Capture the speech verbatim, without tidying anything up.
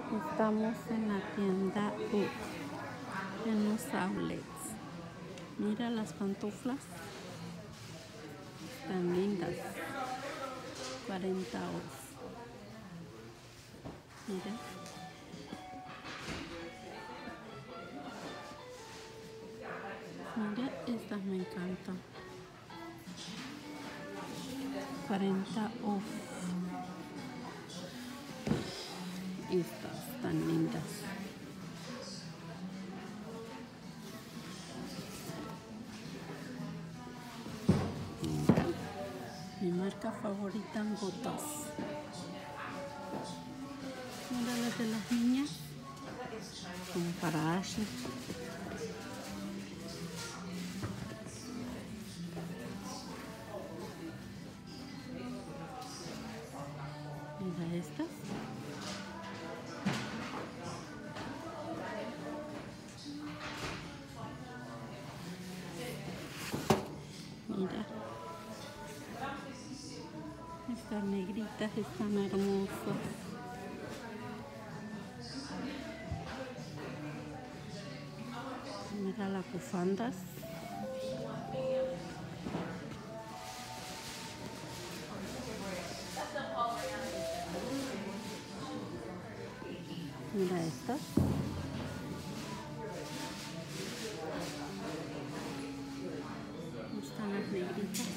Estamos en la tienda U, en los outlets. Mira las pantuflas, están lindas, cuarenta off. Mira. Mira, estas me encantan. cuarenta off. Estas tan lindas. Mira, mi marca favorita en gotas. Mira las de las niñas, como para Ashley. Mira estas. Mira. Estas negritas están hermosas. Mira las bufandas. Mira estas. Están las negritas.